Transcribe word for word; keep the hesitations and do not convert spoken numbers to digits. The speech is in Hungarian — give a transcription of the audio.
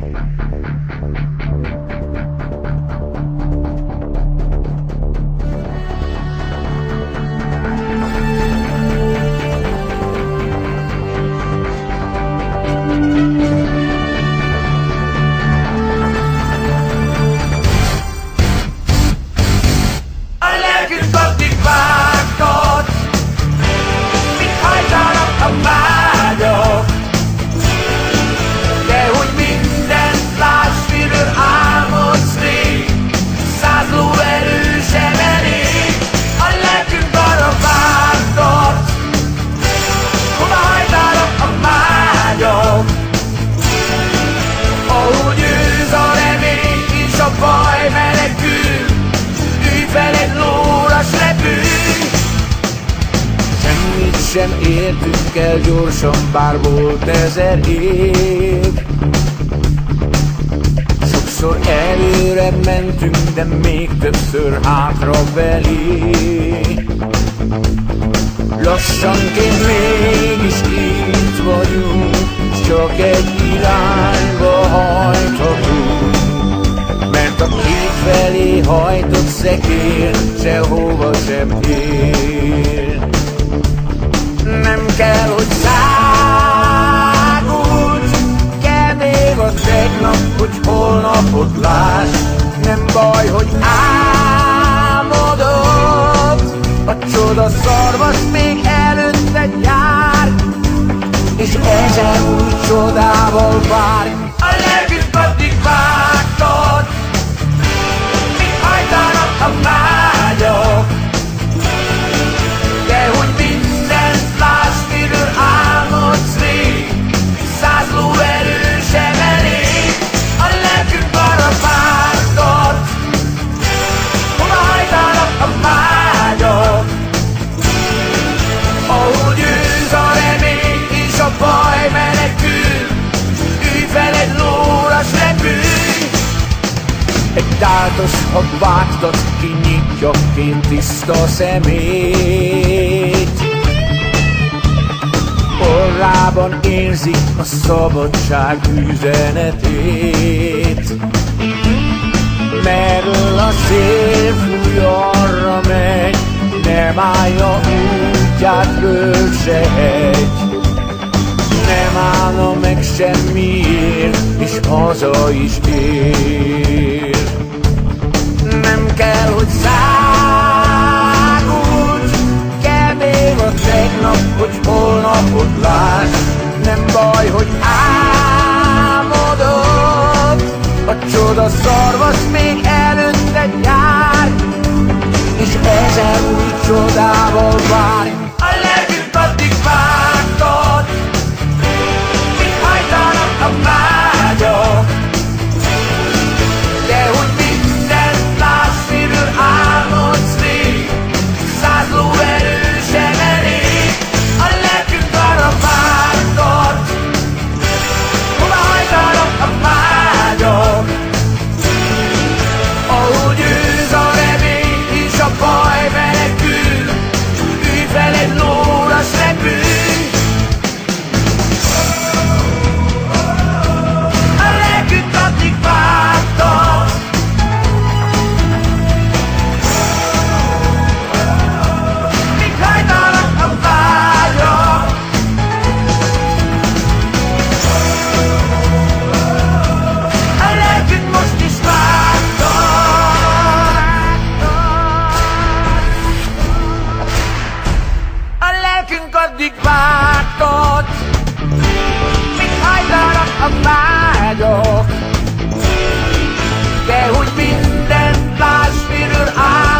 Sem értünk el gyorsan, bár volt ezer év. Sokszor előre mentünk, de még többször hátrafelé. Lassanként mégis itt vagyunk, s csak egy irányba hajthatunk. Mert a két felé hajtott szekér sehova sem ér. Nem kell, hogy szágulj, kell még az egy nap, hogy holnapot láss. Nem baj, hogy álmodod, a csoda szarvas még előtted jár, és ezer új csodával várj. A lelkünk addig vágtad, míg hajtanak a vágyok, de hogy mindent láss, miről álmodsz rég, száz lóerő sem elég. A lelkünk arra vágtad, hova hajtanak a vágyok, ahol győz a remény és a baj menekül, ülj fel egy lóra, s repülj. Egy táltos, ha vágtad, kinyitja kint tiszta szemét. Orrában érzi a szabadság üzenetét. Merről a szél fúj, arra megy, nem állja útját föld se hegy. Nem állna meg semmiért, és haza is ér. Nem kell, hogy szágulj, kell még az egy nap, hogy holnapot láss. Nem baj, hogy álmodod, a csoda szarvas még előtted jár, és ezer új csodával várj. A lelkünk addig vágtad, míg hajtanak a vágyok, de hogy mindent láss, miről álmodsz rég, száz lóerő sem elég. A lelkünk arra vágtad, hova hajtanak a vágyok, ahol győz a remény és a baj menekül, ülj fel egy lóra, s repülj. A lelkünk addig vágtad, míg hajtanak a vágyok, a lelkünk most is vágtad. A lelkünk addig vágtad, míg hajtanak a vágyok, de hogy mindent láss, miről áll.